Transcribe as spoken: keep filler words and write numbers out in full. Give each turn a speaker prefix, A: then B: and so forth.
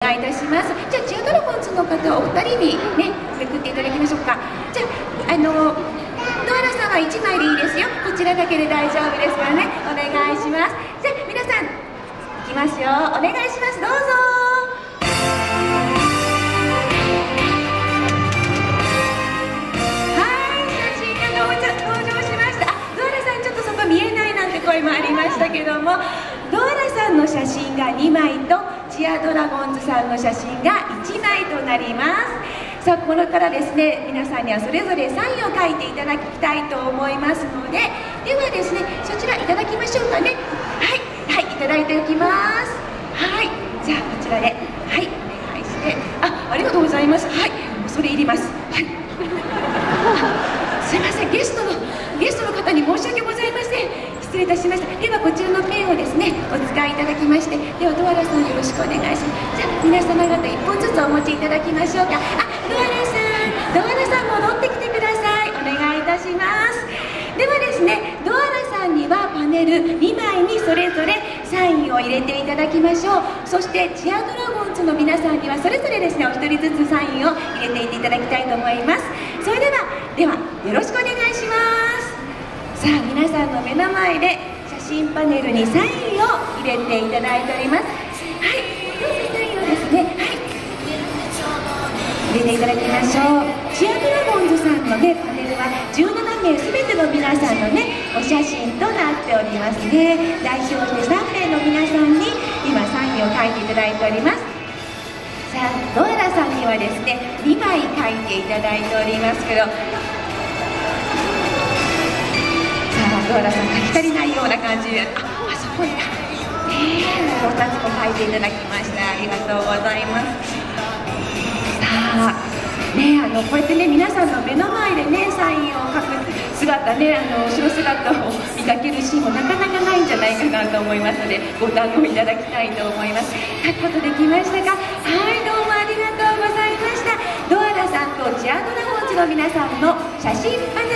A: いいたします。じゃあチアドラゴンズの方お二人にねめくっていただきましょうか。じゃああのドアラさんはいちまいでいいですよ。こちらだけで大丈夫ですからね、お願いします。じゃあ皆さんいきますよ、お願いします。どうぞ。見えないなんて声もありましたけども、ドアラさんの写真がにまいとチアドラゴンズさんの写真がいちまいとなります。さあこれからですね皆さんにはそれぞれサインを書いていただきたいと思いますので、ではですねそちらいただきましょうかね。はいはい、いただいておきます。はい、じゃあこちらではいお願いして、あありがとうございます。はい、恐れ入ります。はいすいません、ゲストのゲストの方に申し訳ございません。失礼いたしました。ではこちらのペンをですねお使いいただきまして、ではドアラさんよろしくお願いします。じゃあ皆様方いっぽんずつお持ちいただきましょうか。あ、ドアラさんドアラさん戻ってきてください。お願いいたします。ではですねドアラさんにはパネルにまいにそれぞれサインを入れていただきましょう。そしてチアドラゴンズの皆さんにはそれぞれですねお一人ずつサインを入れていっていただきたいと思います。それではではよろしくお願いします。さあ皆さんの目の前で写真パネルにサインを入れていただいております。はい、どうぞサインをですね、はい、入れていただきましょう。チアドラゴンズさんのねパネルはじゅうななめいすべての皆さんのねお写真となっておりますね。代表してさんめいの皆さんに今サインを書いていただいております。さあドアラさんにはですねにまい書いていただいておりますけど、ドアラさん書き足りないような感じで、あ、あそこにだ、えー、もうふたつも書いていただきました。ありがとうございます。さあね、あのこうやってね皆さんの目の前でねサインを書く姿ね、あの後ろ姿を見かけるシーンもなかなかないんじゃないかなと思いますのでご堪能いただきたいと思います。書くことできましたか？はい、どうもありがとうございました。ドアラさんとチアドラゴンズの皆さんの写真パネル